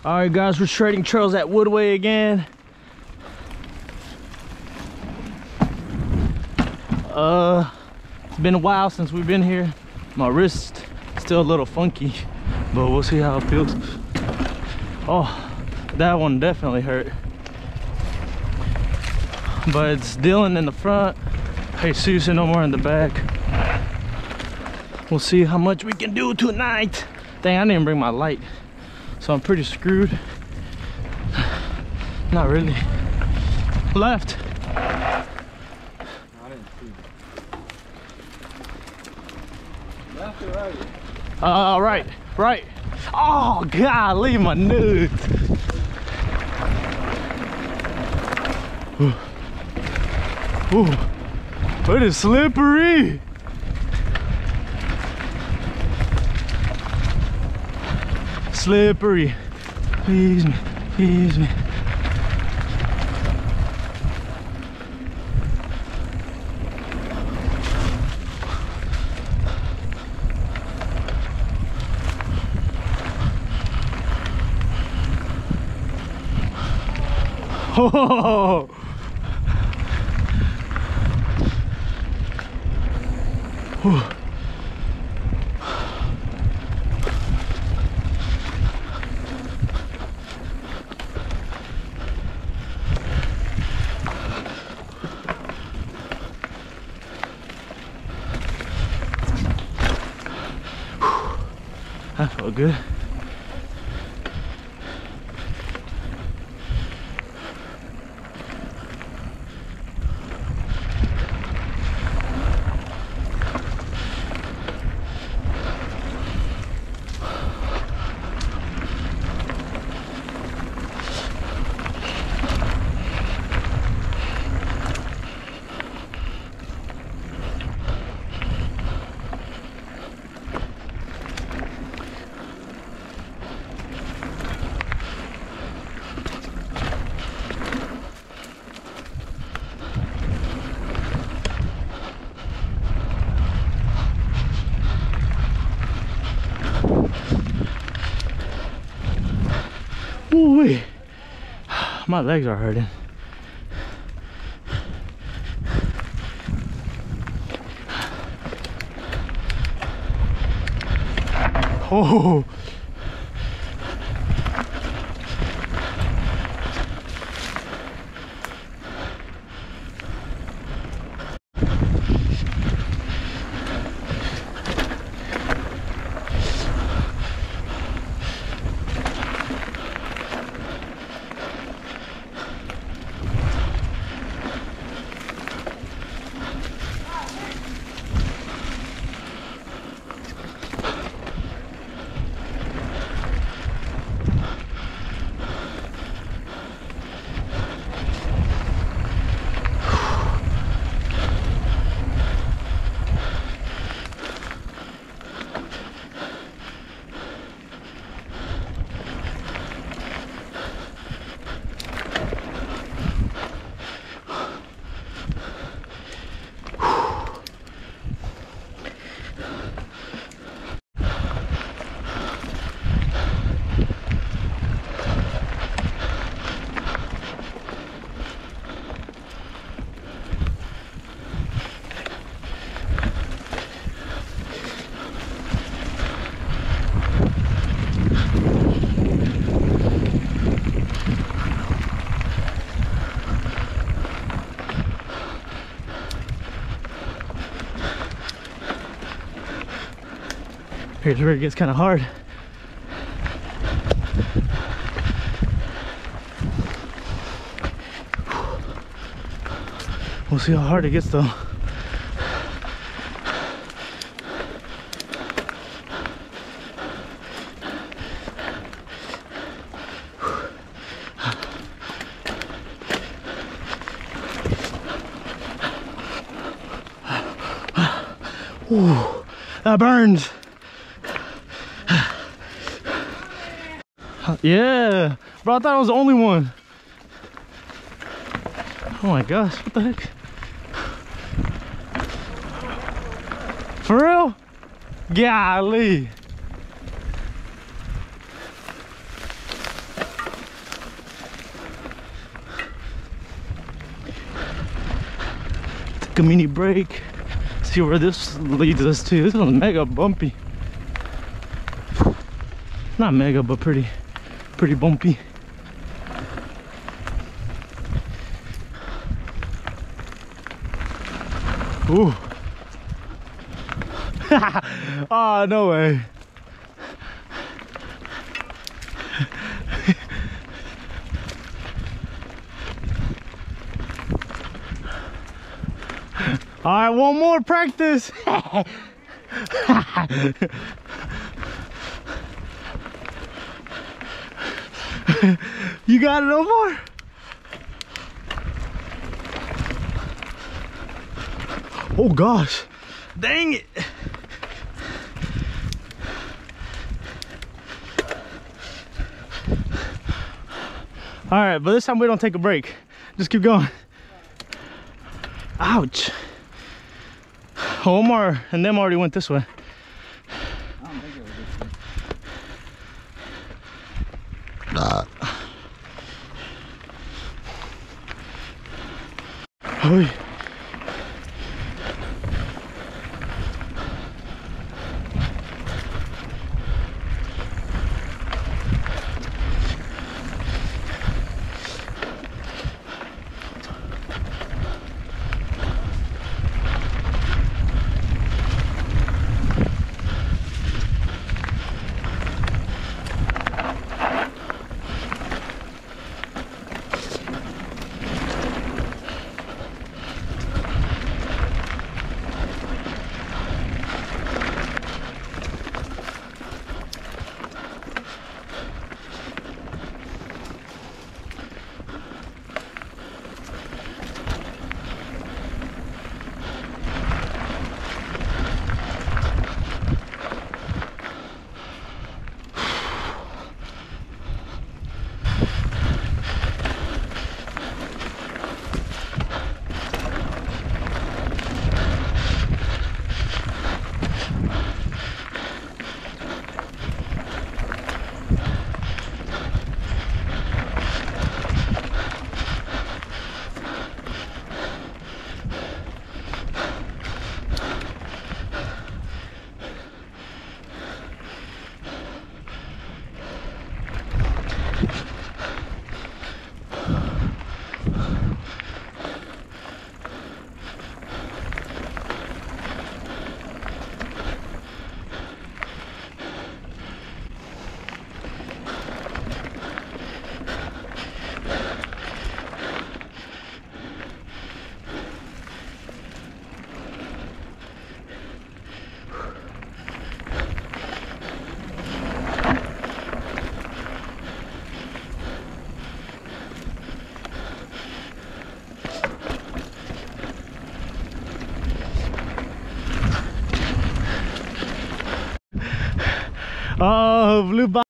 All right, guys, we're trading trails at Woodway again. It's been a while since we've been here. My wrist still a little funky, but we'll see how it feels. Oh, that one definitely hurt. But it's Dylan in the front, Jesus and Omar in the back. We'll see how much we can do tonight. Dang, I didn't even bring my light, so I'm pretty screwed. Not really. Left. I didn't see. Left or right? Right. Oh, golly, my nuts. Ooh, it is slippery. Slippery. Please me, please me. Oh. Whew. That felt good. Ooh-wee. My legs are hurting. Oh. Here's where it gets kind of hard. We'll see how hard it gets though. Ooh, that burns. Yeah, bro, I thought I was the only one. Oh my gosh, what the heck? For real? Golly. Take a mini break. See where this leads us to. This one's mega bumpy. Not mega, but pretty bumpy. Ooh. Oh, no way. All right, one more practice. You got it, Omar? Oh gosh, dang it. All right, but this time we don't take a break. Just keep going. Ouch. Omar and them already went this way. I don't think it was this one. Oy. Oh, blue ball.